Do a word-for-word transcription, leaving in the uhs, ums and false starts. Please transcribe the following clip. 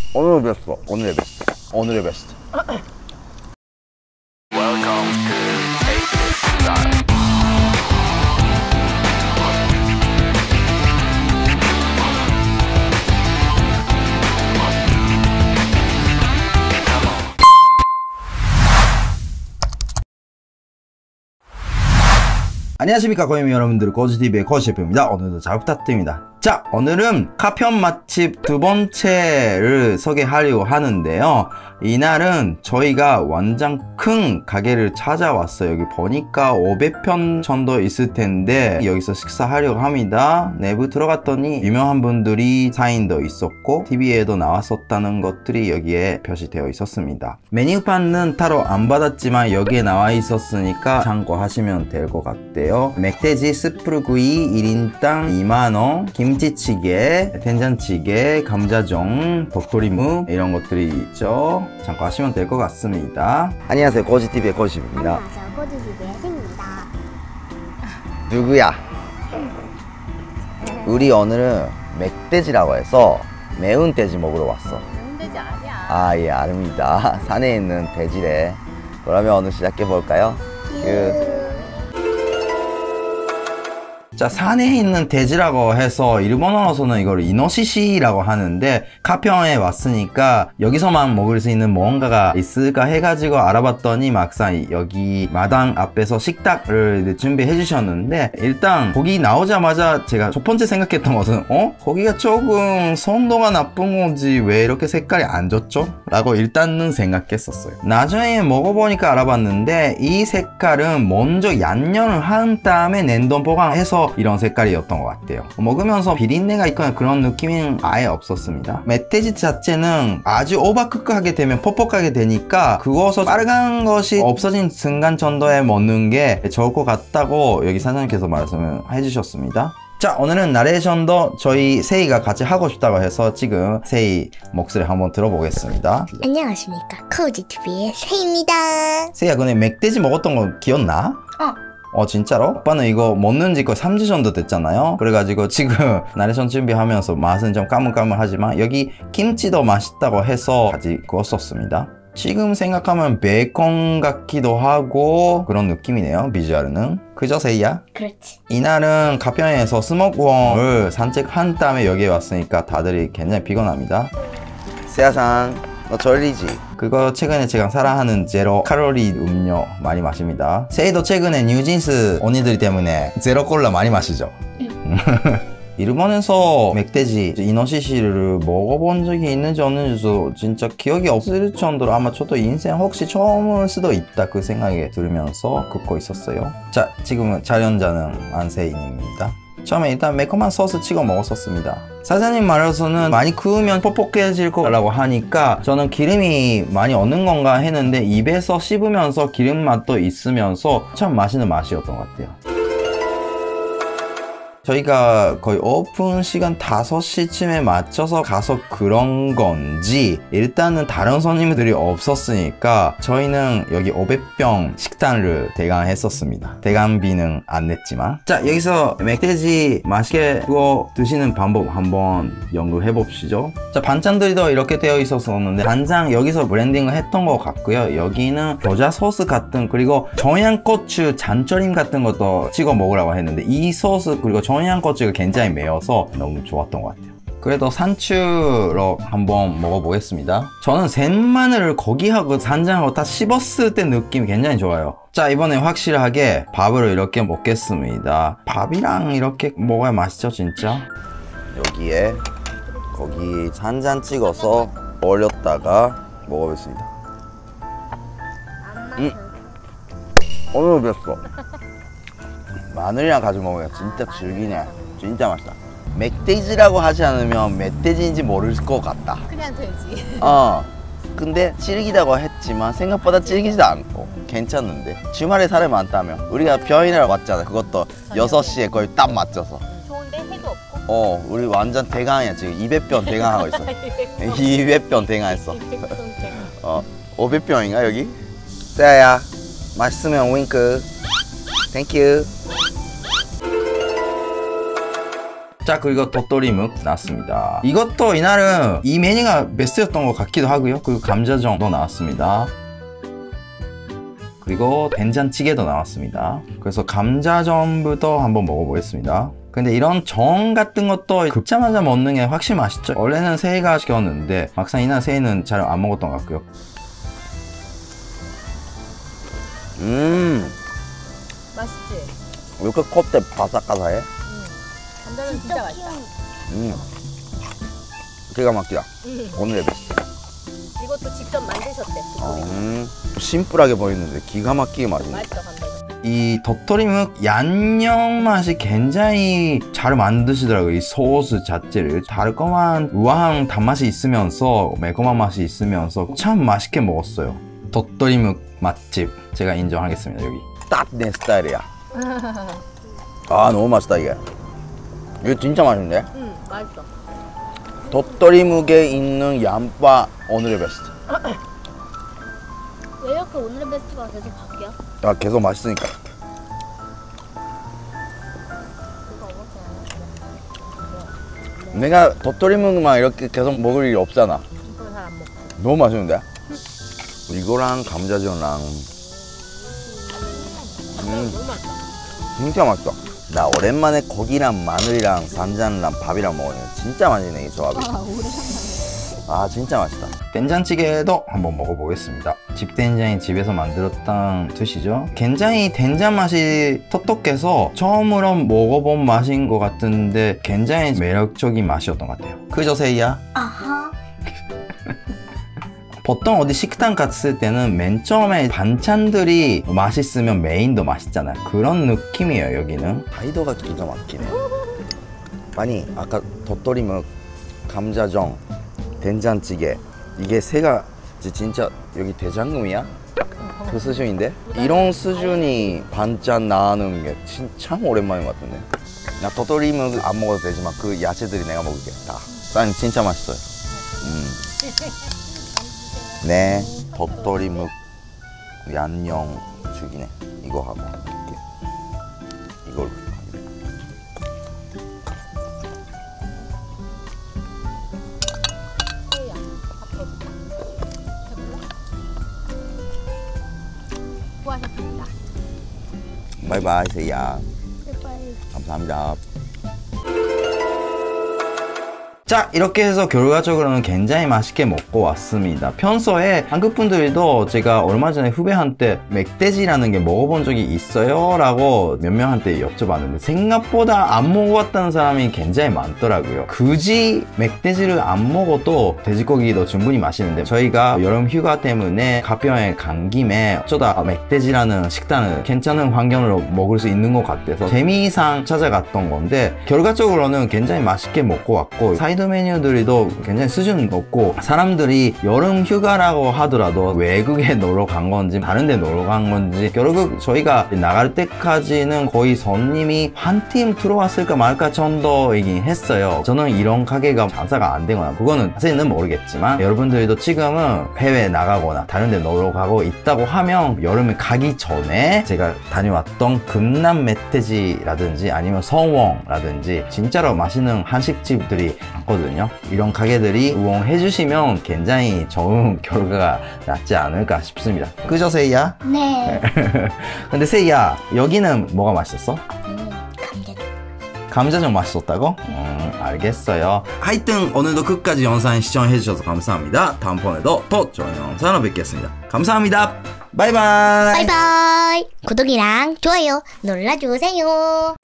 오늘의 베스트, 오늘의 베스트, 오늘의 베스트. Welcome to Take It Style. 안녕하십니까 고객님 여러분들, 고지티비의 고지셰프입니다. 오늘도 잘 부탁드립니다. 자, 오늘은 카편 맛집 두 번째를 소개하려고 하는데요. 이날은 저희가 완전 큰 가게를 찾아왔어요. 여기 보니까 오백 편 정도 있을 텐데 여기서 식사하려고 합니다. 내부 들어갔더니 유명한 분들이 사인도 있었고 티비에도 나왔었다는 것들이 여기에 표시되어 있었습니다. 메뉴판은 따로 안 받았지만 여기에 나와 있었으니까 참고하시면 될 것 같아요. 멧돼지 스프구이 일 인당 이만 원, 김치찌개, 된장찌개, 감자전, 도토리묵 이런 것들이 있죠. 참고하시면 될 것 같습니다. 안녕하세요, 고지티비의 고지입니다. 안녕하세요, 고지티비의 혜입니다. 누구야? 우리 오늘은 멧돼지라고 해서 매운 돼지 먹으러 왔어. 매운 돼지 아니야. 아, 예, 아닙니다. 산에 있는 돼지래. 그러면 오늘 시작해 볼까요? 그... 자, 산에 있는 돼지라고 해서 일본어로서는 이걸 이노시시라고 하는데 카평에 왔으니까 여기서만 먹을 수 있는 뭔가가 있을까 해가지고 알아봤더니 막상 여기 마당 앞에서 식탁을 준비해 주셨는데, 일단 고기 나오자마자 제가 첫 번째 생각했던 것은 어? 고기가 조금 선도가 나쁜 건지 왜 이렇게 색깔이 안 좋죠? 라고 일단은 생각했었어요. 나중에 먹어보니까 알아봤는데 이 색깔은 먼저 양념을 한 다음에 냉동 보관해서 이런 색깔이었던 것 같아요. 먹으면서 비린내가 있거나 그런 느낌은 아예 없었습니다. 멧돼지 자체는 아주 오버쿠크하게 되면 퍽퍽하게 되니까 그거서 빨간 것이 없어진 순간 정도에 먹는 게 좋을 것 같다고 여기 사장님께서 말씀을 해주셨습니다. 자, 오늘은 나레이션도 저희 세이가 같이 하고 싶다고 해서 지금 세이 목소리 한번 들어보겠습니다. 안녕하십니까, 고지티비의 세이입니다. 세이야, 근데 멧돼지 먹었던 거 기억나? 어. 어, 진짜로? 오빠는 이거 먹는 지 거의 삼 주 정도 됐잖아요. 그래가지고 지금 나레이션 준비하면서 맛은 좀 까물까물하지만 여기 김치도 맛있다고 해서 같이 구웠었습니다. 지금 생각하면 베이컨 같기도 하고 그런 느낌이네요, 비주얼은. 그죠, 세이야? 그렇지. 이날은 가평에서 스모크원을 산책한 다음에 여기에 왔으니까 다들 굉장히 피곤합니다. 세야상, 너 졸리지? 그거 최근에 제가 사랑하는 제로 칼로리 음료 많이 마십니다. 세이도 최근에 뉴진스 언니들 때문에 제로 콜라 많이 마시죠? 응. 일본에서 멧돼지, 이노시시를 먹어본 적이 있는지 없는지도 진짜 기억이 없을 정도로 아마 저도 인생 혹시 처음일 수도 있다 그 생각이 들으면서 긋고 있었어요. 자, 지금은 촬영자는 안세인입니다. 처음에 일단 매콤한 소스 찍어 먹었었습니다. 사장님 말로서는 많이 구우면 퍽퍽해질 거라고 하니까 저는 기름이 많이 없는 건가 했는데 입에서 씹으면서 기름 맛도 있으면서 참 맛있는 맛이었던 것 같아요. 저희가 거의 오픈 시간 다섯 시쯤에 맞춰서 가서 그런 건지 일단은 다른 손님들이 없었으니까 저희는 여기 오백 병 식단을 대강했었습니다. 대강비는 안 냈지만. 자, 여기서 멧돼지 맛있게 구워 드시는 방법 한번 연구해 봅시죠. 자, 반찬들도 이렇게 되어 있었었는데 간장 여기서 브랜딩을 했던 것 같고요. 여기는 겨자 소스 같은, 그리고 청양고추 잔절임 같은 것도 찍어 먹으라고 했는데 이 소스 그리고 청양고추가 굉장히 매워서 너무 좋았던 것 같아요. 그래도 산추로 한번 먹어보겠습니다. 저는 생마늘을 고기하고 간장하고 다 씹었을 때 느낌이 굉장히 좋아요. 자, 이번에 확실하게 밥을 이렇게 먹겠습니다. 밥이랑 이렇게 먹어야 맛있죠, 진짜. 여기에 고기 한 잔 찍어서 올렸다가 먹어보겠습니다. 음. 오늘 뵀어. 마늘이랑 같이 먹으면 진짜 질기네. 진짜 맛있다. 멧돼지라고 하지 않으면 멧돼지인지 모를 것 같다. 그냥 돼지. 어. 근데 질기다고 했지만 생각보다 질기지도 않고 괜찮은데 주말에 사람이 많다며. 우리가 병인을 왔잖아. 그것도 여섯 시에 거의 딱 맞춰서. 좋은데 해도 없고. 어, 우리 완전 대강이야. 지금 이백 병 대강하고 있어. 이백 병 대강했어. 어, 오백 병인가 여기? 세아야, 맛있으면 윙크. 땡큐. 자, 그리고 도토리묵 나왔습니다. 이것도 이날은 이 메뉴가 베스트였던 것 같기도 하고요. 그리고 감자전도 나왔습니다. 그리고 된장찌개도 나왔습니다. 그래서 감자전부터 한번 먹어보겠습니다. 근데 이런 전 같은 것도 굽자마자 먹는 게 확실히 맛있죠. 원래는 세이가 시켰는데 막상 이날 세이는 잘 안 먹었던 것 같고요. 음, 맛있지? 왜 이렇게 겉에 바삭바삭해? 응. 감자는 진짜 맛있다. 음, 기가 막히다. 응. 오늘의 베스트. 이것도 직접 만드셨대. 도토리. 음, 심플하게 보이는데 기가 막히게 맛있네. 맛있어 감자전. 이 도토리묵 양념 맛이 굉장히 잘 만드시더라고요. 이 소스 자체를 달콤한 우아한 단맛이 있으면서 매콤한 맛이 있으면서 참 맛있게 먹었어요. 도토리묵 맛집 제가 인정하겠습니다. 여기 딱 내 스타일이야. 아, 너무 맛있다 이게. 이거 진짜 맛있는데? 응, 맛있어. 도토리묵에 있는 양파 오늘의 베스트. 왜 이렇게 오늘의 베스트가 계속 바뀌어? 아, 계속 맛있으니까. 내가 도토리묵만 이렇게 계속 먹을 일이 없잖아. 이거 잘 안 먹어. 너무 맛있는데? 이거랑 감자전랑 음, 너무 맛있다. 진짜 맛있어. 나 오랜만에 고기랑 마늘이랑 산장이랑 밥이랑 먹으니 진짜 맛있네 이 조합이. 아, 진짜 맛있다. 된장찌개도 한번 먹어보겠습니다. 집된장이 집에서 만들었던 뜻이죠. 굉장히 된장 맛이 톡톡해서 처음으로 먹어본 맛인 것 같은데 굉장히 매력적인 맛이었던 것 같아요. 그죠, 세이야? 아하. 보통 어디 식당 갔을 때는 맨 처음에 반찬들이 맛있으면 메인도 맛있잖아요. 그런 느낌이에요, 여기는. 다이도가 기가 막히네. 아니, 아까 도토리묵, 감자전, 된장찌개 이게 세가 진짜 여기 대장금이야? 그 수준인데? 이런 수준이 반찬 나오는 게 진짜 참 오랜만인 것 같은데. 나 도토리묵 안 먹어도 되지만 그 야채들이 내가 먹을게 다. 난 진짜 맛있어요. 음. 네, 도토리묵 양념 죽이네. 이거 하고 이렇게 이걸 수고하셨습니다. 바이바이 세이야. 감사합니다. 자, 이렇게 해서 결과적으로는 굉장히 맛있게 먹고 왔습니다. 평소에 한국 분들도 제가 얼마 전에 후배한테 멧돼지라는 게 먹어본 적이 있어요? 라고 몇 명한테 여쭤봤는데 생각보다 안 먹어봤다는 사람이 굉장히 많더라고요. 굳이 멧돼지를 안 먹어도 돼지고기도 충분히 맛있는데 저희가 여름 휴가 때문에 가평에 간 김에 어쩌다 멧돼지라는 식단을 괜찮은 환경으로 먹을 수 있는 것 같아서 재미상 찾아갔던 건데 결과적으로는 굉장히 맛있게 먹고 왔고 사이드 메뉴들도 굉장히 수준 높고 사람들이 여름 휴가라고 하더라도 외국에 놀러 간 건지 다른 데 놀러 간 건지 결국 저희가 나갈 때까지는 거의 손님이 한 팀 들어왔을까 말까 정도이긴 했어요. 저는 이런 가게가 장사가 안 되거나 그거는 자세히는 모르겠지만 여러분들도 지금은 해외에 나가거나 다른 데 놀러 가고 있다고 하면 여름에 가기 전에 제가 다녀왔던 금남 멧돼지라든지 아니면 성원라든지 진짜로 맛있는 한식집들이 많거든요. 이런 가게들이 우엉해 주시면 굉장히 좋은 결과가 낫지 않을까 싶습니다. 그죠, 세이야? 네. 근데 세이야, 여기는 뭐가 맛있었어? 음, 감자전. 감자전 맛있었다고? 음, 알겠어요. 하여튼 오늘도 끝까지 영상 시청해 주셔서 감사합니다. 다음번에도 더 좋은 영상으로 뵙겠습니다. 감사합니다. 바이바이. 바이바이. 구독이랑 좋아요 눌러주세요.